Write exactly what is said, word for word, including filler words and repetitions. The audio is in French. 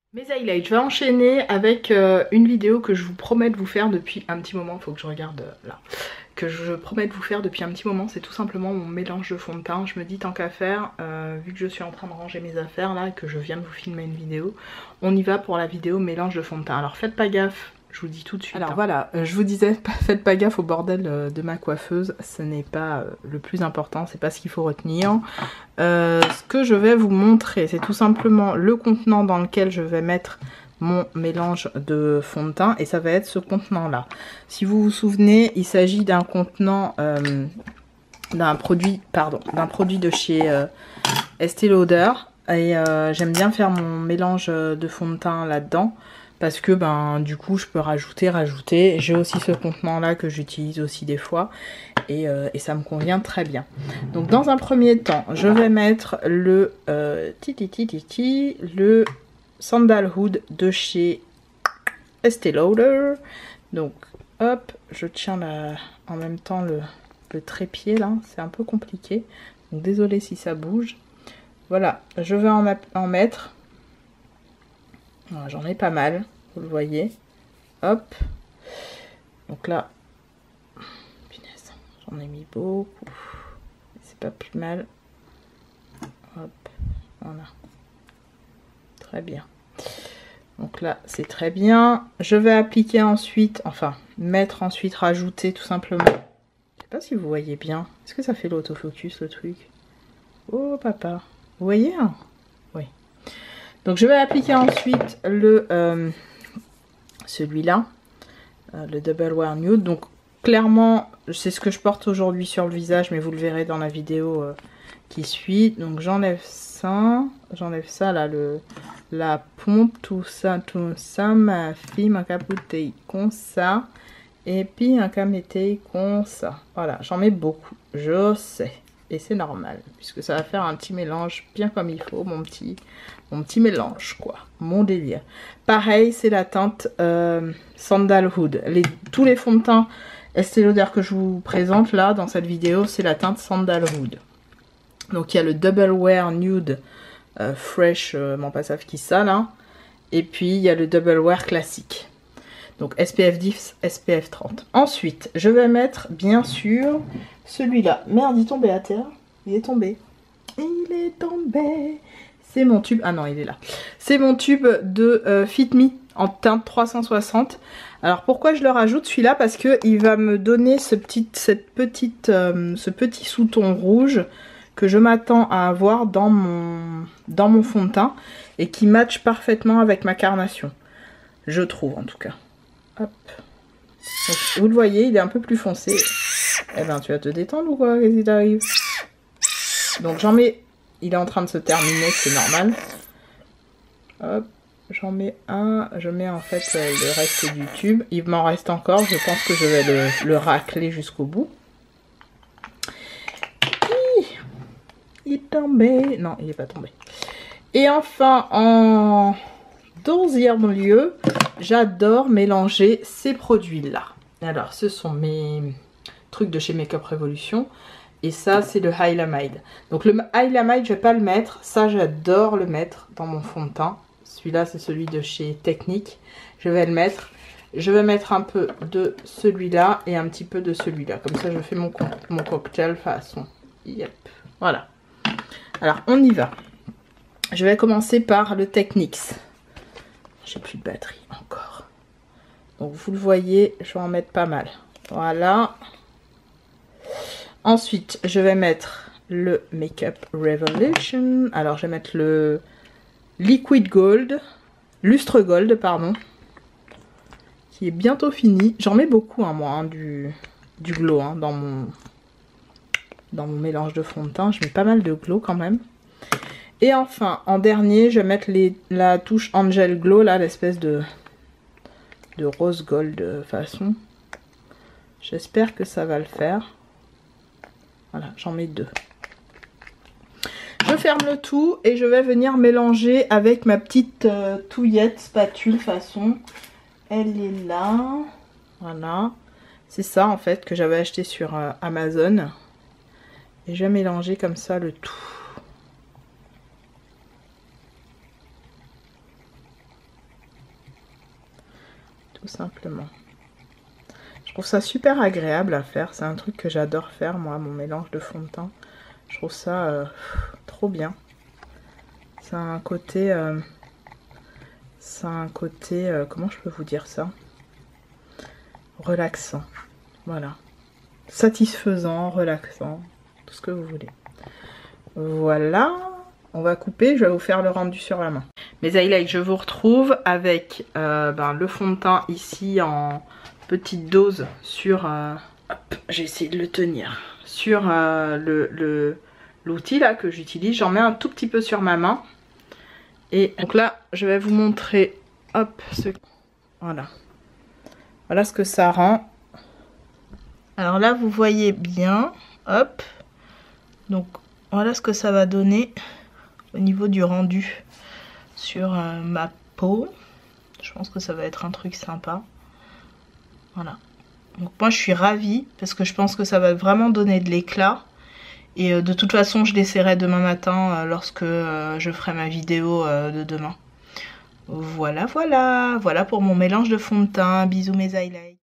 Mes highlights, je vais enchaîner avec euh, une vidéo que je vous promets de vous faire depuis un petit moment. Il faut que je regarde euh, là. Que je promets de vous faire depuis un petit moment, c'est tout simplement mon mélange de fond de teint. Je me dis tant qu'à faire, euh, vu que je suis en train de ranger mes affaires là et que je viens de vous filmer une vidéo, on y va pour la vidéo mélange de fond de teint. Alors faites pas gaffe, je vous dis tout de suite. Alors hein. Voilà, euh, je vous disais, faites pas gaffe au bordel euh, de ma coiffeuse, ce n'est pas euh, le plus important, c'est pas ce qu'il faut retenir. Euh, ce que je vais vous montrer, c'est tout simplement le contenant dans lequel je vais mettre mon mélange de fond de teint et ça va être ce contenant là. Si vous vous souvenez, il s'agit d'un contenant euh, d'un produit pardon d'un produit de chez euh, Estée Lauder et euh, j'aime bien faire mon mélange de fond de teint là-dedans parce que ben du coup je peux rajouter rajouter. J'ai aussi ce contenant là que j'utilise aussi des fois et, euh, et ça me convient très bien. Donc dans un premier temps je vais mettre le euh, titi titi titi le Sandalwood de chez Estée Lauder. Donc hop, je tiens la, en même temps le, le trépied là, c'est un peu compliqué. Donc désolé si ça bouge. Voilà, je vais en, en mettre. Voilà, j'en ai pas mal, vous le voyez. Hop. Donc là, punaise, j'en ai mis beaucoup. C'est pas plus mal. Hop, voilà. Très bien. Donc là, c'est très bien. Je vais appliquer ensuite, enfin, mettre ensuite, rajouter tout simplement. Je sais pas si vous voyez bien. Est-ce que ça fait l'autofocus, le truc? Oh, papa. Vous voyez hein? Oui. Donc, je vais appliquer ensuite le euh, celui-là, euh, le Double Wear Nude. Donc, clairement, c'est ce que je porte aujourd'hui sur le visage, mais vous le verrez dans la vidéo euh, qui suit. Donc, j'enlève ça. J'enlève ça, là, le... la pompe, tout ça, tout ça, ma fille m'a capoté comme ça. Et puis un camété comme ça. Voilà, j'en mets beaucoup, je sais. Et c'est normal, puisque ça va faire un petit mélange bien comme il faut, mon petit, mon petit mélange, quoi. Mon délire. Pareil, c'est la teinte euh, Sandalwood. Les, tous les fonds de teint Estée Lauder que je vous présente là, dans cette vidéo, c'est la teinte Sandalwood. Donc il y a le Double Wear Nude Euh, fresh, euh, mon passage qui ça là. Et puis il y a le Double Wear classique. Donc S P F dix, S P F trente. Ensuite, je vais mettre bien sûr celui-là. Merde, il est tombé à terre. Il est tombé. Il est tombé. C'est mon tube. Ah non, il est là. C'est mon tube de euh, Fit Me en teinte trois cent soixante. Alors pourquoi je le rajoute celui-là? Parce que il va me donner ce petit, cette petite, euh, ce petit sous-ton rouge que je m'attends à avoir dans mon, dans mon fond de teint et qui match parfaitement avec ma carnation. Je trouve en tout cas. Hop. Donc, vous le voyez, il est un peu plus foncé. Eh ben, tu vas te détendre ou quoi? Qu'est-ce qui t'arrive? Donc j'en mets... Il est en train de se terminer, c'est normal. Hop. J'en mets un. Je mets en fait le reste du tube. Il m'en reste encore. Je pense que je vais le, le racler jusqu'au bout. Il est tombé. Non, il n'est pas tombé. Et enfin, en deuxième lieu, j'adore mélanger ces produits-là. Alors, ce sont mes trucs de chez Makeup Revolution. Et ça, c'est le Hylamide. Donc, le Hylamide, je ne vais pas le mettre. Ça, j'adore le mettre dans mon fond de teint. Celui-là, c'est celui de chez Technique. Je vais le mettre. Je vais mettre un peu de celui-là et un petit peu de celui-là. Comme ça, je fais mon, co mon cocktail façon. Yep. Voilà. Alors, on y va. Je vais commencer par le Technics. J'ai plus de batterie encore. Donc, vous le voyez, je vais en mettre pas mal. Voilà. Ensuite, je vais mettre le Makeup Revolution. Alors, je vais mettre le Liquid Gold. Lustre Gold, pardon. Qui est bientôt fini. J'en mets beaucoup, hein, moi, hein, du, du glow hein, dans mon... dans mon mélange de fond de teint. Je mets pas mal de glow quand même. Et enfin, en dernier, je vais mettre les, la touche Angel Glow, là, l'espèce de, de rose gold façon. J'espère que ça va le faire. Voilà, j'en mets deux. Je ferme le tout et je vais venir mélanger avec ma petite euh, touillette spatule façon. Elle est là. Voilà. C'est ça en fait que j'avais acheté sur euh, Amazon. Et je vais mélanger comme ça le tout. tout simplement. Je trouve ça super agréable à faire, c'est un truc que j'adore faire moi, mon mélange de fond de teint. Je trouve ça euh, trop bien. Ça a un côté... Euh, ça a un côté... Euh, comment je peux vous dire ça? Relaxant. Voilà. Satisfaisant, relaxant, tout ce que vous voulez. Voilà. On va couper, je vais vous faire le rendu sur la main. Mes highlights, je vous retrouve avec euh, ben, le fond de teint ici en petite dose sur... Euh, hop, j'ai essayé de le tenir. Sur euh, le... le l'outil là que j'utilise, j'en mets un tout petit peu sur ma main. Et donc là, je vais vous montrer, hop, ce... voilà. Voilà ce que ça rend. Alors là, vous voyez bien, hop. Donc voilà ce que ça va donner au niveau du rendu sur euh, ma peau. Je pense que ça va être un truc sympa. Voilà. Donc moi, je suis ravie parce que je pense que ça va vraiment donner de l'éclat. Et euh, de toute façon, je l'essaierai demain matin euh, lorsque euh, je ferai ma vidéo euh, de demain. Voilà, voilà. Voilà pour mon mélange de fond de teint. Bisous mes highlights.